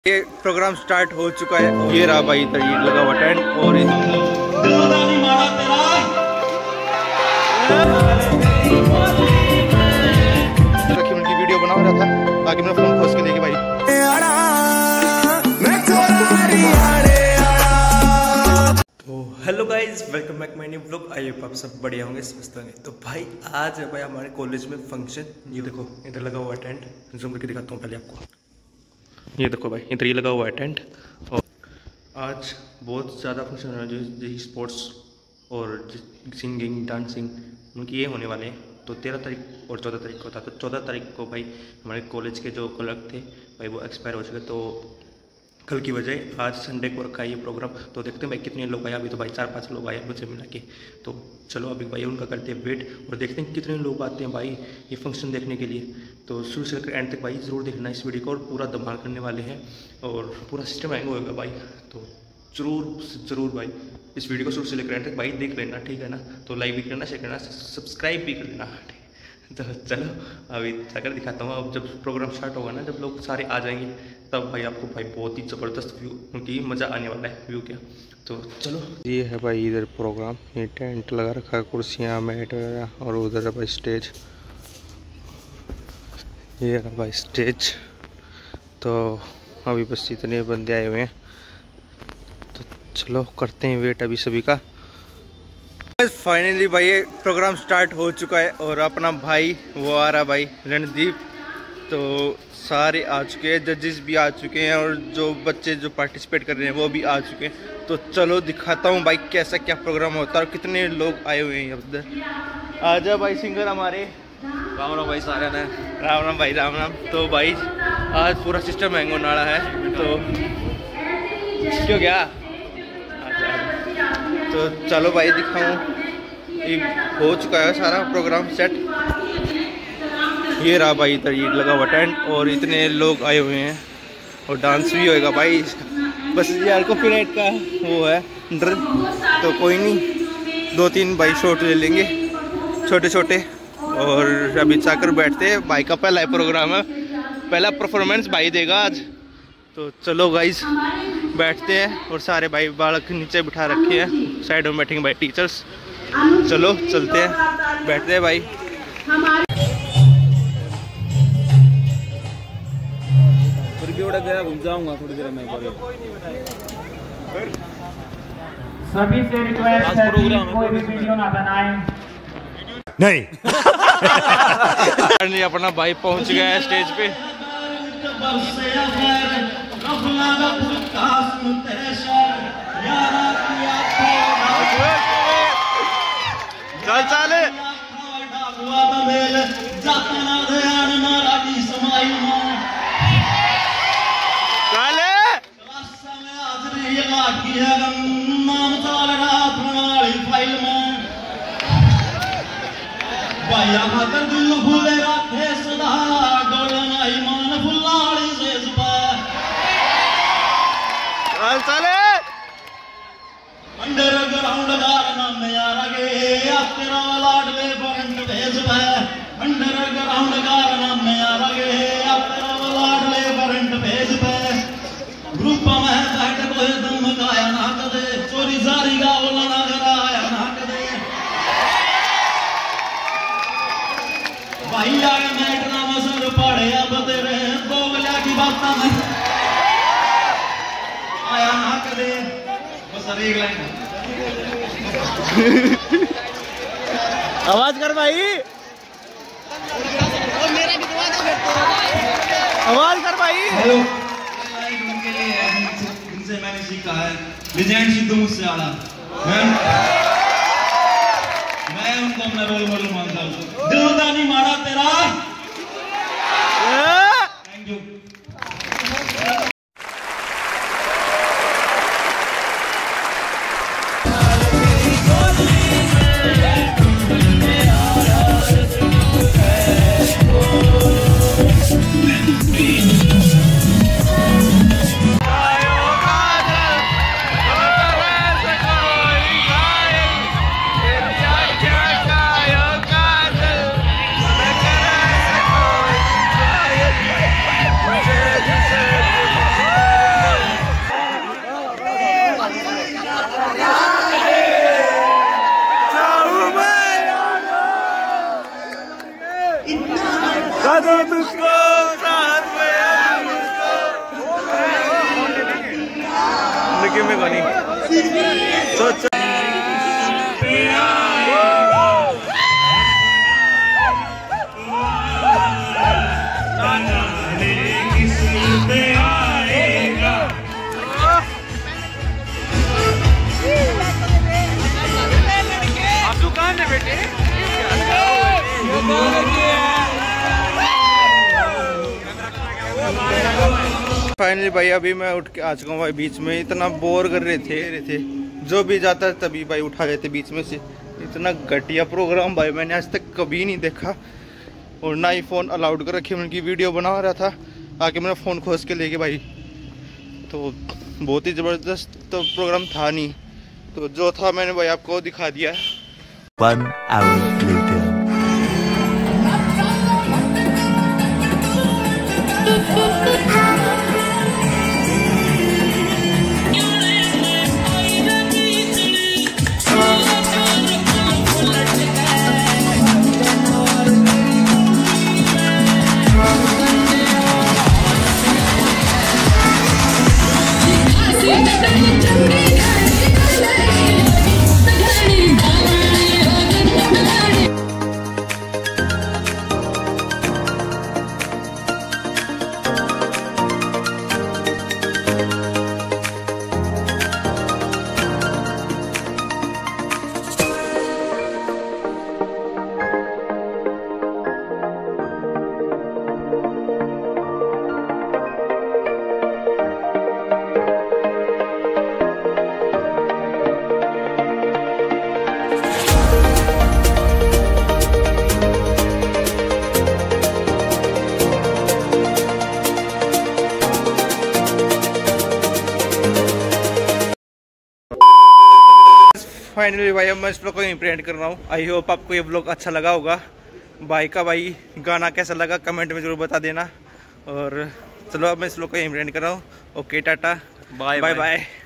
ये programme start हो चुका है। ये रहा भाई इधर ये लगा हुआ टेंट और उनकी वीडियो बना रहा था ताकि मेरा फोन खोज के देखे भाई। तो hello guys, welcome back my new vlog. I hope आप सब बढ़िया होंगे, स्वस्थ होंगे। तो भाई आज है भाई हमारे कॉलेज में फंक्शन। ये देखो इधर लगा हुआ टेंट, जूम करके दिखाता हूँ पहले आपको। ये देखो भाई इधर ये लगा हुआ है टेंट। और आज बहुत ज़्यादा फंक्शन है जो स्पोर्ट्स और सिंगिंग डांसिंग उनकी ये होने वाले हैं। तो 13 तारीख और 14 तारीख को था। तो 14 तारीख को भाई हमारे कॉलेज के जो क्लर्क थे भाई वो एक्सपायर हो चुके, तो कल की वजह आज संडे को रखा है ये प्रोग्राम। तो देखते हैं भाई कितने लोग आए। अभी तो भाई 4-5 लोग आए मुझे मिला के। तो चलो अभी भाई उनका करते हैं वेट और देखते हैं कितने लोग आते हैं भाई ये फंक्शन देखने के लिए। तो शुरू से लेकर एंड तक भाई ज़रूर देखना इस वीडियो को, और पूरा धमाल करने वाले हैं और पूरा सिस्टम हैंग होगा भाई। तो ज़रूर भाई इस वीडियो को शुरू से लेकर एंड तक भाई देख लेना, ठीक है ना। तो लाइक भी करना, शेयर करना, सब्सक्राइब भी कर लेना, ठीक है। तो चलो अभी जाकर दिखाता हूँ। अब जब प्रोग्राम स्टार्ट होगा ना, जब लोग सारे आ जाएंगे तब भाई आपको भाई बहुत ही ज़बरदस्त व्यू उनकी मज़ा आने वाला है। व्यू क्या, तो चलो। ये है भाई इधर प्रोग्राम, ये टेंट लगा रखा है, कुर्सियाँ मैट वगैरह, और उधर है भाई स्टेज। ये है भाई स्टेज। तो अभी बस इतने बंदे आए हुए हैं, तो चलो करते हैं वेट अभी सभी का। फाइनली भाई ये प्रोग्राम स्टार्ट हो चुका है और अपना भाई वो आ रहा भाई रणदीप। तो सारे आ चुके हैं, जजेस भी आ चुके हैं और जो बच्चे जो पार्टिसिपेट कर रहे हैं वो भी आ चुके हैं। तो चलो दिखाता हूँ भाई कैसा क्या प्रोग्राम होता है और कितने लोग आए हुए हैं उधर। आजा भाई सिंगर हमारे। राम राम भाई सारे ने। राम राम भाई, राम राम। तो भाई आज पूरा सिस्टम हैंग होने वाला है। तो क्यों क्या, तो चलो भाई दिखाऊँ। ये हो चुका है सारा प्रोग्राम सेट। ये रहा भाई इधर ये लगा हुआ टेंट और इतने लोग आए हुए हैं और डांस भी होएगा भाई। बस यार कॉपीराइट का वो है डर, तो कोई नहीं, 2-3 भाई शॉट ले लेंगे छोटे छोटे। और अभी जाकर बैठते हैं। भाई का पहला प्रोग्राम है, पहला परफॉर्मेंस भाई देगा आज। तो चलो गाइस बैठते हैं। और सारे भाई बालक नीचे बिठा रखे हैं, साइड में बैठेंगे भाई टीचर्स। चलो चलते हैं, बैठते हैं भाई। गया घूम जाऊंगा थोड़ी देर में। सभी से रिक्वेस्ट है कि कोई भी वीडियो ना बनाएं। नहीं अपना भाई पहुंच गया है स्टेज पे। चल चल भाइया खातर दिल फूले रखे सदा डोलना ईमान फुल्लाड़ी से सुबह चले अंडरग्राउंड गाना में यार गे तेरा लाडले बरंट भेज है। अंडरग्राउंड गाना में यार गे तेरा लाडले बरंट भेज है। ग्रुप में बैठ कोई दम गाया ना कदे, चोरी जारी गावला ना कराया ना कदे। भाई आगे मैटना मसर पड़े अब तेरे दो गलिया की बात में आया ना कदे। बस एक लाइन आवाज कर भाई, आवाज कर भाई। हेलो उनके लिए है जिनसे मैंने सीखा है। लेजेंड सिद्धू मूसेवाला, मैं उनको अपना रोल मॉडल मानता हूँ। दिल दा नहीं मारा तेरा। Thank you. क्यों मैं कोनी सोच फाइनली भाई अभी मैं उठ के आ चुका हूँ भाई। बीच में इतना बोर कर रहे थे जो भी जाता है तभी भाई उठा लेते बीच में से। इतना घटिया प्रोग्राम भाई मैंने आज तक कभी नहीं देखा। और ना ही फ़ोन अलाउड कर रखे, उनकी वीडियो बना रहा था आके मैंने फ़ोन खोज के लेके भाई। तो बहुत ही ज़बरदस्त तो प्रोग्राम था नहीं, तो जो था मैंने भाई आपको दिखा दिया। 1 hour later. फाइनली भाई अब मैं इस व्लॉग को इम्प्रेंट कर रहा हूँ। आई होप आपको ये व्लॉग अच्छा लगा होगा। भाई का भाई गाना कैसा लगा कमेंट में जरूर बता देना। और चलो अब मैं इस व्लॉग को इम्प्रेंट कर रहा हूँ। Okay tata bye bye.